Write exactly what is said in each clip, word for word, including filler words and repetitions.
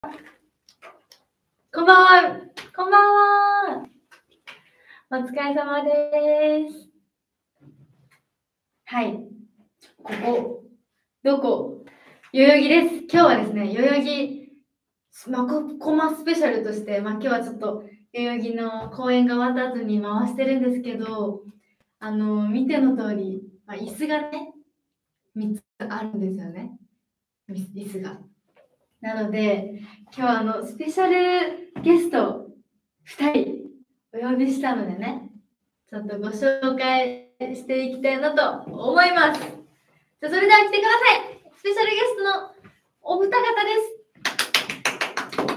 こんばんは。こんばんは。お疲れ様です。はい。ここ、どこ代々木です。今日はですね、代々木、まここまスペシャルとして、まあ、今日はちょっと代々木の公演が終わった後に回してるんですけど、あの、見ての通り、まあ、椅子がね、みっつあるんですよね。椅子が。なので、今日はあの、スペシャルゲストふたりお呼びしたのでね、ちょっとご紹介していきたいなと思います。じゃあそれでは来てください。スペシャルゲストのお二方です。はい、どうもどうも。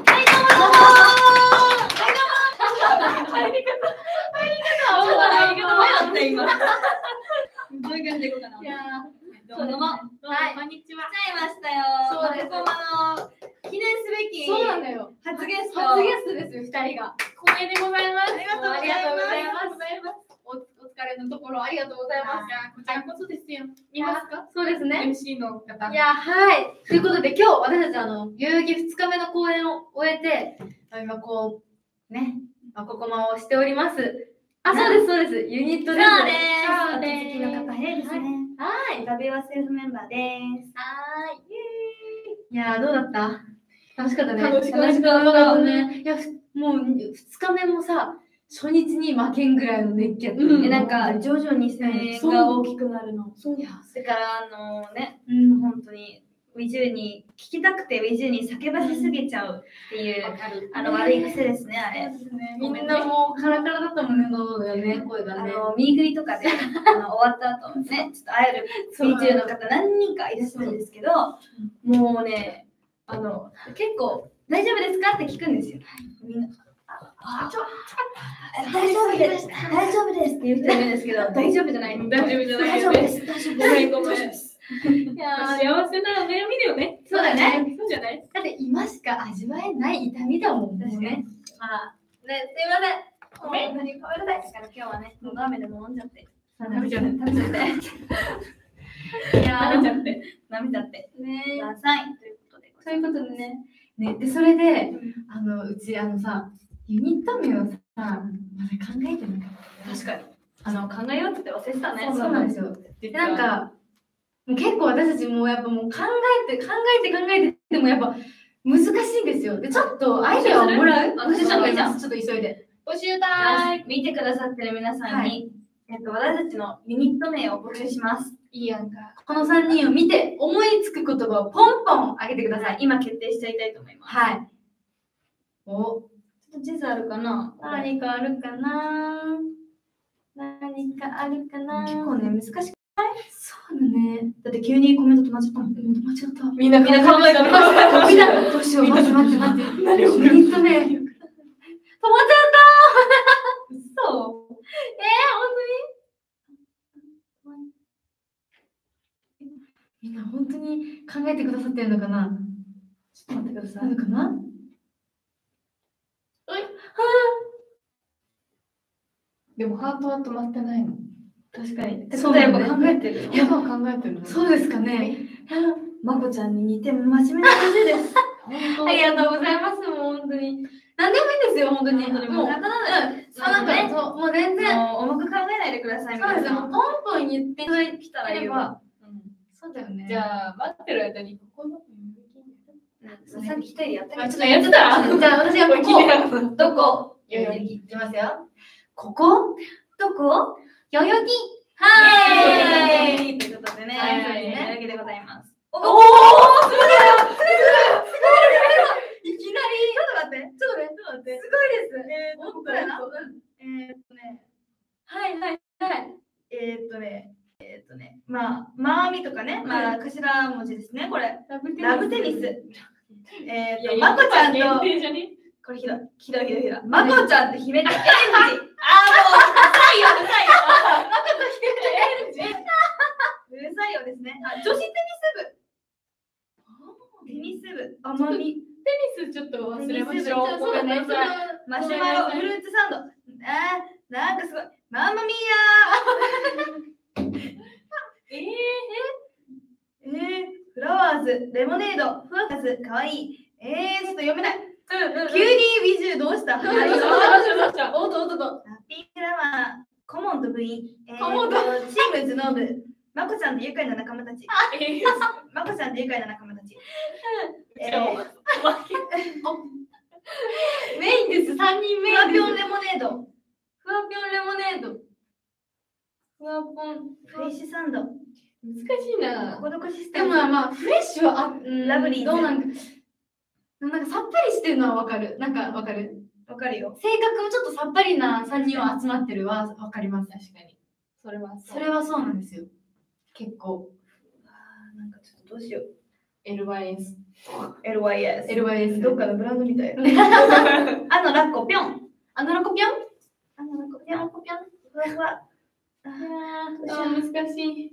はい、どうも。入り方、入り方、入り方迷った今。どういう感じでいこうかな。いやー、どうもどうも。はい、こんにちは。来ちゃいましたよ。そうです。この記念すべき。そうなんだよ。初ゲスト。初ゲストですよ、二人が。光栄でございます。ありがとうございます。お疲れのところありがとうございます。こちらこそですよ。見ますか？そうですね。エムシー の方。いや、はい。ということで、今日私たちあの代々木ふつかめの公演を終えて、今こうね、まあ、ここまをしております。あ、そうですそうです。ユニットです。そうです。 そうです。の方へですね。 はい。 ラビはセルフメンバーです。 はい。いやー、どうだった？楽しかったね。 楽しかったね。いや、もうふつかめもさ、初日に負けんぐらいの熱気やった。 うん、なんか徐々に声援が大きくなるの。 そう。 だからあのね、うん、本当にウィジュに聞きたくてウィジュに叫ばせすぎちゃうっていう、あの悪い癖ですね、あれ。 みんなもうカラカラだったもんね、喉がね、声がね。 あの、ミーグリとかで、あの、終わった後ね、ちょっと会える ウィジュの方何人かいらっしゃるんですけど、もうね、あの、結構、大丈夫ですかって聞くんですよ。みんな。あ、ちょ、大丈夫です。大丈夫ですって言う人いるんですけど、大丈夫じゃない。 大丈夫じゃない。 大丈夫です。大丈夫です。ごめん、ごめん。 いや幸せな悩みだよね。 そうだね。 そうじゃない。だって今しか味わえない痛みだもんね。ね。あ、ね、すいません。ごめん。何ごめんなさい。 だから今日はね、もうラーメンでも飲んじゃって。 食べちゃって。 食べちゃって。いやー、 食べちゃって。 舐めちゃって。 ね。 ください。ということで。 そういうことでね。ね、で、それで、あの、うち、あのさ、ユニット名をさ、まだ考えてなかった。 確かに。あの、考えようって忘れてたね。 そうなんですよ。なんか、もう結構私たちもやっぱもう考えて、考えて考えて、でもやっぱ難しいんですよ。で、ちょっとアイデアをもらう。 私たちもいいじゃん。 ちょっと急いで。 募集だー。見てくださってる皆さんに、えっと、私たちのユニット名を募集します。 いいやんか。このさんにんを見て思いつく言葉をポンポンあげてください。 今決定しちゃいたいと思います。 はい。お、 ちょっと地図あるかな？ 何かあるかな？何かあるかな？ 結構ね、難しくない？ そうだね。 だって急にコメント止まっちゃったもん。 止まっちゃった。 みんな考えてる。 みんなどうしよう。待って待って待って。何をユニット名。止まっちゃった。嘘。えー、本当に？みんな本当に考えてくださってるのかな？ちょっと待ってください。なのかな？はい。はぁ。でもハートは止まってないの。 確かに。 そうだよ、 やっぱ考えてる。 やっぱ考えてるの。 そうですかね。 まこちゃんに似て真面目な感じです。 ありがとうございます。もう本当に。何でもいいんですよ、本当に。 もう、もう、 なんか、なんか、もう全然。 もう、重く考えないでください。 そうですよ、もうポンポン言っていただいたらいいわ。 そうだよね。じゃあ、待ってる間に、ここの。 さっき一人でやったけど。ちょっとやってたら。じゃあ、私がここ。どこ？ 代々木。 いきますよ。ここ？ どこ？ 代々木。 はーい。ということでね、代々木でございます。 おお、すごい。すごい。いきなり。 ちょっと待って。ちょっと待って。ちょっと待って。 すごいです。 えーと、ここやな。えーっとね。 はいはいはい。 えーっとね。えーっとね。まあ、まあみとかね。まあ、頭文字ですね。これ。ラブテニス。えーっと、まこちゃんと。これひどい。ひどいひどいひどい。まこちゃんと姫と エルジ。あー、もう、うるさいよ、うるさいよ。まこと姫と エルジ。うるさいよですね。あ、女子テニス部。テニス部。あまみ。 テニスちょっと忘れましょう。 ごめんなさい。 マシュマロ、フルーツサンド。あー、なんかすごい。マンマミーヤー。えー、えー、フラワーズ、レモネード、フワカス、かわいい。 えー、ちょっと読めない。 うんうん急に美獣どうした？ どうしたどうしたどうしたおっとおっとおっと。 ハッピーフラワー、顧問と部員、えーと顧問とチーム頭脳部、まこちゃんと愉快な仲間たち、 えまこちゃんと愉快な仲間たち。えじゃあー、 メインです。さんにんメふわインです。 ぴょんレモネード、 ふわぴょんレモネード。ふわぽん。 フレッシュサンド、 難しいな。 ココドコシステでム。 もまあ、フレッシュはあ、うんラブリーズどうなんか、なんかさっぱりしてるのはわかる。なんかわかる。 わかるよ。 性格もちょっとさっぱりなさんにんは集まってるはわかります。 確かに。それはそれはそうなんですよ。結構。 あーなんかちょっとどうしよう。 エルワイエス。 エルワイエス。 エルワイエス。 どっかのブランドみたい。あのラッコぴょん。 あのラコピョンあのラッコぴょん。 ラコピョンふわふわ。ああーー難しい。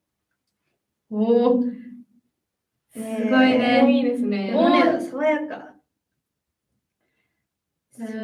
おお。 すすごいねいいですね。 レモネード爽やか。スイカ。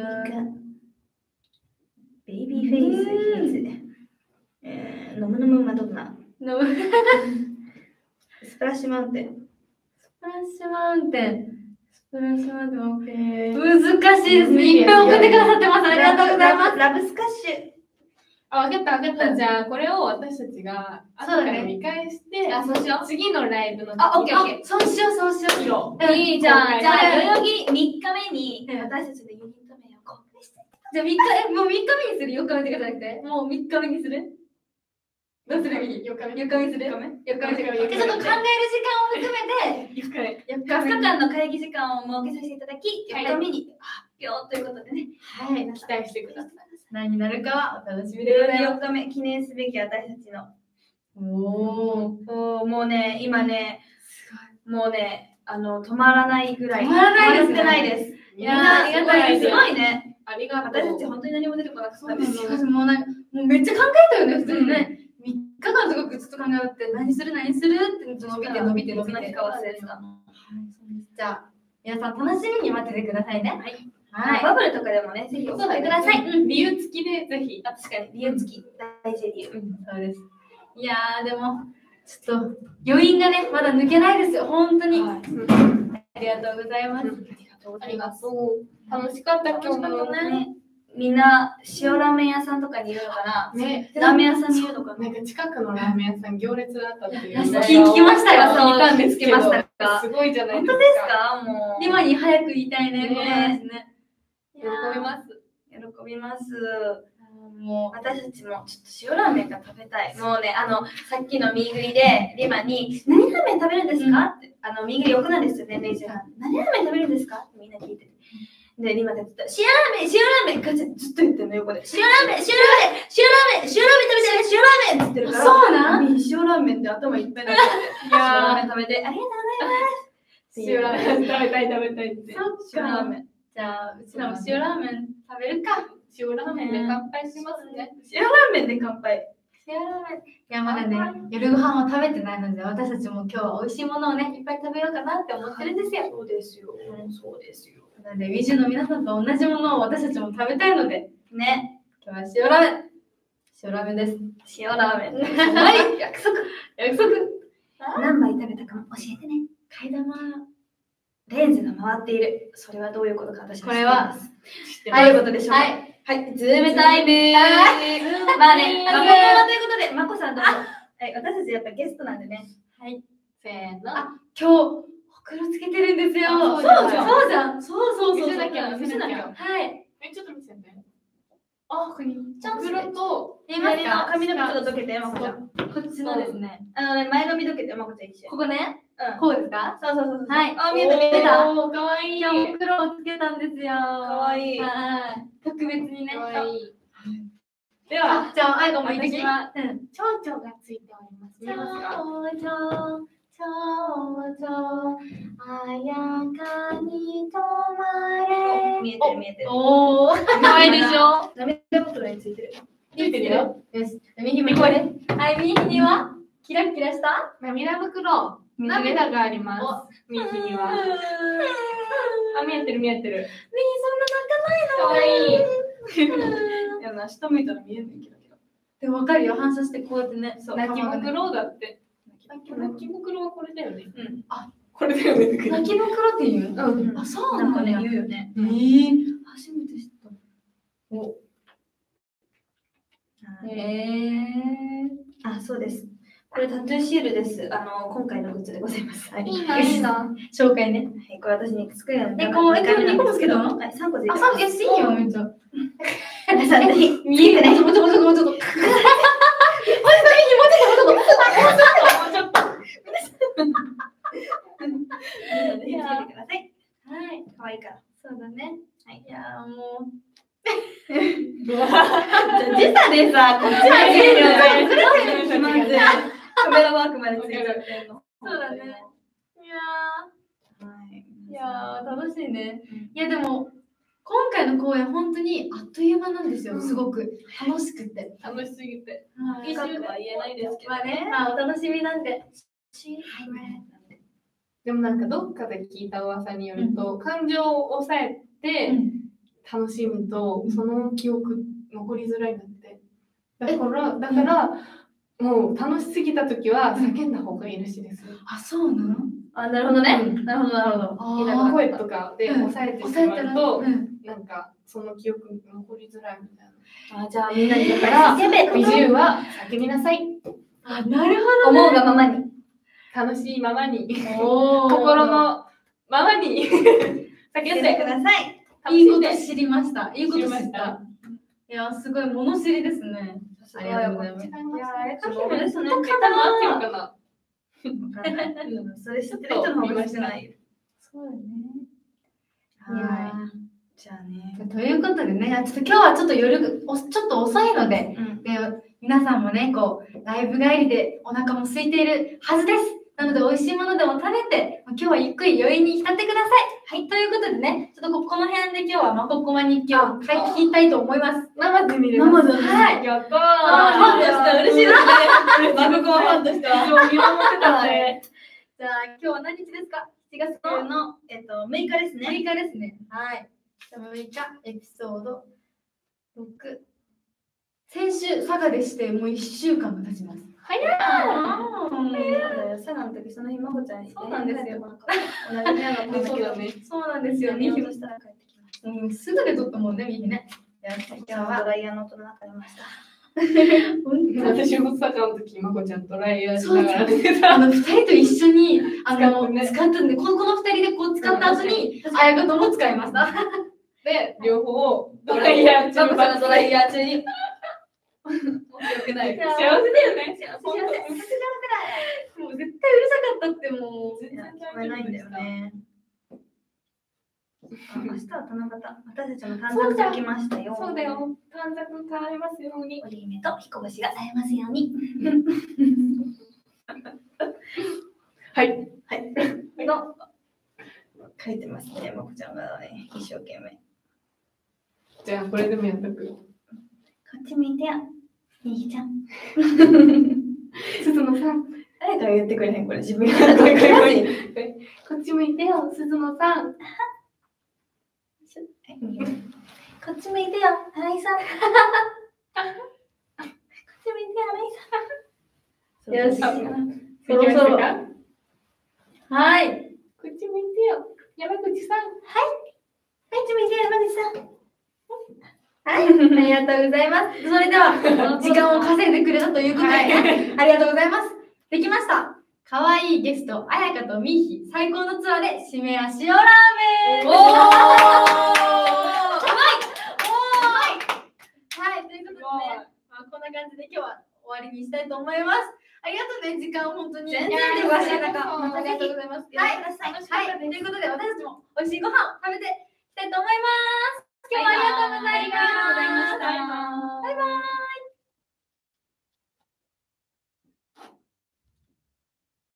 ベイビーフェイス秘密。えー、ノムノムマドンナ。 のススプラッシュマウンテン。 プラッシュマウンテン。スプラッシュマウンテンもえー難しいですね。いっぱい送ってくださってます。ありがとうございます。 ラブスカッシュ。 あ、分かった分かった。じゃあ、これを私たちが後そうだねから見返して、 あそうしよう次のライブの時あオッケーオッケあそうしよう、そうしよう。 色。 うんいいじゃん。じゃあ、 はい代々木みっかめにうん私たちのユニット名を公開して。 じゃあみっか、え、もうみっかめにする？よっかめってことじゃなくて、もうみっかめにする？どうする？ よっかめ。 よっかめにする？ よっかめ。 よっかめにする。 よっかめじゃあちょっと考える時間を含めて、 よっかめ。 よっふつかかんの会議時間を設けさせていただき、 はいよっかめに発表ということでね。 はい、 期待してください。 何になるかはお楽しみでございよっまかめ記念すべき私たちの。 す。おー。 おーもうね、今ね、もうね、あの止まらないぐらい。 止まらないですね止まってないです。 いやーありがたいですすごいね。 ありがとう。 私たち本当に何も出てこなかったんですよ。 私もうなんか、もうめっちゃ考えたよね、普通にね。みっかかんとかずっと考えて、何する何するって伸びて伸びて伸びて。 いつの日か忘れてた。 じゃあ、皆さん楽しみに待っててくださいね。 はい。 はい。 バブルとかでもね、ぜひ送ってください。 うん理由付きでぜひ。 あ、確かに理由付き。大事理由。 そうです。いやー、でも、ちょっと余韻がね、まだ抜けないですよ、本当に。 はいありがとうございます。 ありがとう。楽しかった今日もね。みんな塩ラーメン屋さんとかにいるのかな。 ね。 ラーメン屋さんにいるのかな。 なんか近くのラーメン屋さん行列だったっていう。 聞聞きましたよ聞いたんですけど。 聞きましたかすごいじゃないですか。 本当ですか？もう。 今に早く言いたいね、 ねこの話ね。 喜びます。 喜びます。 も私たちもちょっと塩ラーメンが食べたい。もうね、あの、さっきのミーグリで、リマに、何ラーメン食べるんですか、って、あの、ミーグリ横なんですよ、年齢じゃん。何ラーメン食べるんですかってみんな聞いてて。で、リマで言ってた、塩ラーメン、塩ラーメンガチャずっと言ってるの、横で。塩ラーメン、塩ラーメン、塩ラーメン、塩ラーメン食べてる、塩ラーメンって言ってるから。 そうなんみ塩ラーメンって頭いっぱいになっちゃって。 いやー塩ラーメン食べて、ありがとうございます。 塩ラーメン食べたい食べたいって。 そっ塩ラーメン。 じゃあ、うちらも塩ラーメン食べるか。 塩ラーメンで乾杯しますね。 塩ラーメンで乾杯。 塩ラーメン。いや、まだね、夜ご飯を食べてないので、私たちも今日は美味しいものをね、いっぱい食べようかなって思ってるんですよ。 そうですよ。そうですよ。 なので、ウィジュの皆さんと同じものを私たちも食べたいので、 ね。 今日は塩ラーメン。塩ラーメンです。 塩ラーメン。 はい、約束。約束。 何杯食べたかも教えてね。 替え玉。 レンズが回っている。それはどういうことか私これは知ってます。 知ってどういうことでしょうか。 はい。 はい、ズームタイム。まあね、まあ、これはということで、まこさんどうぞ。はい、私たちやっぱゲストなんでね。 はい。 せーの。 あ、今日、ほくろつけてるんですよ。 あそうじゃんそうじゃん。そうそうそう。 見せなきゃ見せなきゃ。 見せなきゃはい。 え、ちょっと見せて。あ、ここに。 チャンス黒と、 見えます左のか？ 髪の毛ちょっとどけて、まこちゃん。 こっちのですね。 あのね、前髪どけて、まこちゃん一緒。 ここね。 うん。 こうですか？ そうそうそうそう。 はいあ、見えた見えた。 おー、かわいい。 今日も黒をつけたんですよ。かわいいはい。特別にね。 かわいい。であは、 じゃあ、あいこも言ってき私はうん。 蝶々がついております。見えますか？ ちょうちょうちょあやかに止まれ。 見えてる見えてる。 おー。 かわいいでしょ？ 涙袋についてる。 ついてるよ。 よし。右もこれ。はい、右にはキラキラした涙袋。涙があります。右には。あ、見えてる見えてる。かわいい。 いやな、下向いたら見えんねんけど。 でもわかるよ。反射してこうやってね。 そう泣き玉がね袋だって。 泣き泣き袋はこれだよね。 うん。 これだよね。 泣きの黒っていうの？ うん。 あ、そうなんかね、 なんだ。 言うよね。 えー、初めて知った。 お。 へえ。 あ、そうです。これタトゥーシールです。あの、今回のグッズでございます。はい。 いいな、いいな。 紹介ね。はい、これ私に作るの。 え、こう、え、でもにこもつけたの？ はい、さんこついてあ、 ます。 さん、え、いいよ、めっちゃ。 皆さん、ぜひ、 見えてない。もうちょっと、もうちょっと、もうちょっと。もうちょっと、もうちょっと、もうちょっと。 もうちょっと。 皆さん、ぜひつけてください。 はい。 可愛いから。 そうだね。 はい。 いやーもう。 時差でさ、こっちに見るよね。ずれてるまず。カメラワークまでついちゃってんの。 そうだね。いやー。はい。 ー、いやー、楽しいね。 うんいや、でも、今回の公演、本当にあっという間なんですよ。すごく楽しくて。 楽しすぎて。 はい一周は言えないですけど。 まあね、まあお楽しみなんで。はい。 でもなんかどっかで聞いた噂によると、感情を抑えて楽しむと、その記憶残りづらいんだって。だから、だから、もう楽しすぎた時は叫んだ方がいいらしいです。 あ、そうなの？ あ、なるほどね。 うんなるほど、なるほど。 あーいなくなった声とかで抑えてし抑えたら、 まうと、 うんなんかその記憶残りづらいみたいな。 あ、じゃあみんなにだか、 だからら、 叫べみじゅうは叫びなさい。 あ、なるほ思うがままに。 楽しいままに、 ど。 心のままに叫ん叫んでくで。 ださい。 いいこと楽しんで知りました。いいこと知っ知りましたた。いや、すごい物知りですね。ありがとうございます。 いや、あれかもですね。 肩も合ってるかな。 わかんないうんそれ知ってる人の方が少ない。 そうだね。 はい。じゃあね。 ということでね、ちょっと今日はちょっと夜おちょっと遅いので、 うん。 で皆さんもね、こうライブ帰りでお腹も空いているはずです。なので美味しいものでも食べて、今日はゆっくり余韻に浸ってください。はい、ということでね、ちょっとここの辺で今日はまここま日記を聞きたいと思います。 生で見れます。 生ではいやったー。 あーファンとしては嬉しいですね。マグコはファンとしては。 一応見守ってたんで。 じゃあ今日は何日ですか？しちがつのの、えっと、むいかですね。 むいかですね。はい。じゃあむいかエピソードろく。先週佐賀でしてもういっしゅうかんが経ちます。 早い。 そうだよ。佐賀の時、その日、まこちゃんに。 そうなんですよ。 同じ部屋だったんだけど。 そうだね。 そうなんですよ。 見にひようとしたら帰ってきました。 うん、すぐで撮ったもんね、みひね。いや、今日今日はドは。 ライヤーの音の中にいました。 私もサッカーの時、まこちゃんとライアーしながら寝てた。 あの、二人と一緒に、あの、 使ってね使ったんで、このこの二人でこう使った後に、あやかとも使いました。 で、両方をドライヤー中まこちゃんのドライヤヤー中に。よくない。 幸せだよね。 幸せ。 もう絶対うるさかったって、もう。 いや聞こえないんだよね。あ明日は七夕。私たちの短冊が来ましたよ。 そうだよ。短冊変わりますように。 織姫と彦星が会えますように。 はい。 はい。の書いてますね、まこちゃんがね、一生懸命。 じゃあ、これでもやっとく。 こっち向いてよ、みひちゃん。 すずのさん。 誰かが言ってくれへん、これ自分が。 こっち向いてよ、すずのさん。 こっち向いてよ、新井さん。こっち向いてよ、新井さん。よし。 そろそろ。 はい。 こっち向いてよ、山口さん。 こっち向いてよ、山口さん。 はい、ありがとうございます。それでは、時間を稼いでくれたということで、ねありがとうございます。できました。かわいいゲスト、あやかとみーひ、最高のツアーで、締めは塩ラーメン。 おーはい、ということでね、まあ、こんな感じで今日は終わりにしたいと思います。ありがとうね、時間を本当に。 全然いや忙しい中。 中ありがとうございます。 ははいい、はい、ということで、私たちも美味しいご飯を食べていきたいと思います。今日はありがとうございます。